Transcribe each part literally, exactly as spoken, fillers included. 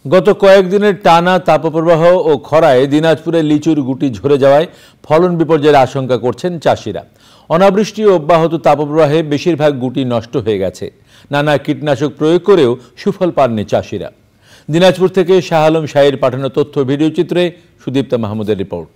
গত কয়েকদিনের টানা তাপপ্রবাহ ও খরায় দিনাজপুরে লিচুর গুটি ঝরে যাওয়ায় ফলন বিপর্যয়ের আশঙ্কা করছেন চাষিরা। অনাবৃষ্টি ও অব্যাহত তাপপ্রবাহে বেশিরভাগ গুটি নষ্ট হয়ে গেছে। নানা কীটনাশক প্রয়োগ করেও সুফল পাননি চাষিরা। দিনাজপুর থেকে শাহ আলম শাহীর পাঠানো তথ্য ভিডিওচিত্রে সুদীপ্তা মাহমুদের রিপোর্ট।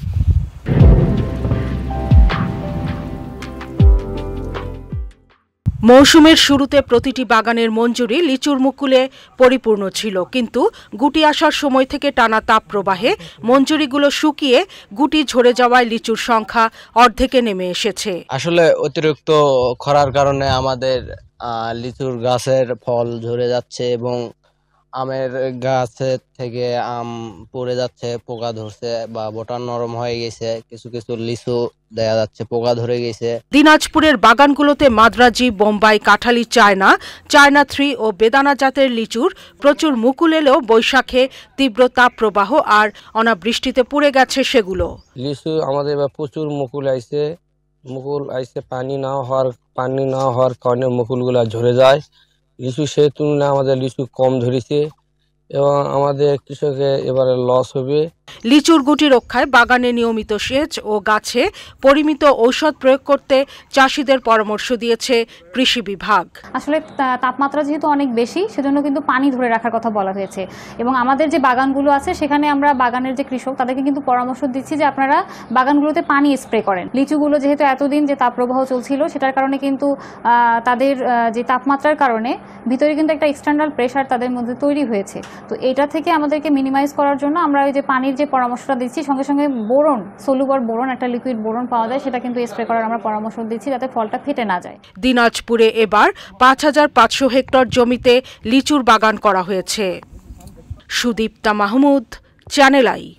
মৌসুমের শুরুতে প্রতিটি বাগানের মঞ্জুরি লিচুর মুকুলে পরিপূর্ণ ছিল, কিন্তু গুটি আসার সময় থেকে টানা তাপ প্রবাহে মঞ্জুরিগুলো শুকিয়ে গুটি ঝরে যাওয়ায় লিচুর সংখ্যা অর্ধেকে নেমে এসেছে। আসলে অতিরিক্ত খরার কারণে আমাদের লিচুর গাছের ফল ঝরে যাচ্ছে এবং আমের গাছের থেকে আম পড়ে যাচ্ছে, পোকা ধরছে বা বোটা নরম হয়ে গেছে, কিছু কিছু লিচু দেখা যাচ্ছে পোকা ধরে গেছে। দিনাজপুরের বাগানগুলোতে মাদ্রাজি, বোম্বাই, কাঁঠালি, চায়না, চায়না থ্রি ও বেদানা জাতের লিচুর প্রচুর মুকুল এলেও বৈশাখে তীব্র তাপ প্রবাহ আর অনাবৃষ্টিতে পুড়ে গেছে সেগুলো। লিচু আমাদের এবার প্রচুর মুকুল আইছে, মুকুল আইছে পানি না হওয়ার পানি না হওয়ার কারণে মুকুলগুলা ঝরে যায়। লিচু সেই তুলনায় আমাদের লিচু কম ধরেছে এবং আমাদের কৃষকের এবারে লস হবে। লিচুর গুটি রক্ষায় বাগানে নিয়মিত সেচ ও গাছে পরিমিত ঔষধ প্রয়োগ করতে চাষিদের পরামর্শ দিয়েছে কৃষি বিভাগ। আসলে তাপমাত্রা যেহেতু অনেক বেশি, সেজন্য কিন্তু পানি ধরে রাখার কথা বলা হয়েছে এবং আমাদের যে বাগানগুলো আছে সেখানে আমরা বাগানের যে কৃষক তাদেরকে কিন্তু পরামর্শ দিচ্ছি যে আপনারা বাগানগুলোতে পানি স্প্রে করেন। লিচুগুলো যেহেতু এতদিন যে তাপপ্রবাহ চলছিল সেটার কারণে কিন্তু তাদের যে তাপমাত্রার কারণে ভিতরে কিন্তু একটা এক্সটার্নাল প্রেশার তাদের মধ্যে তৈরি হয়েছে। তো এটা থেকে আমাদেরকে মিনিমাইজ করার জন্য আমরা ওই যে পানির যে পরামর্শটা দিচ্ছি, সঙ্গে সঙ্গে বোরন, সলুবর বোরন, একটা লিকুইড বোরন পাওয়া যায়, সেটা কিন্তু স্প্রে করার আমরা পরামর্শ দিচ্ছি যাতে ফলটা ফেটে না যায়। দিনাজপুরে এবার পাঁচ হাজার পাঁচশো হেক্টর জমিতে লিচুর বাগান করা হয়েছে। সুদীপ্তা মাহমুদ, চ্যানেল আই।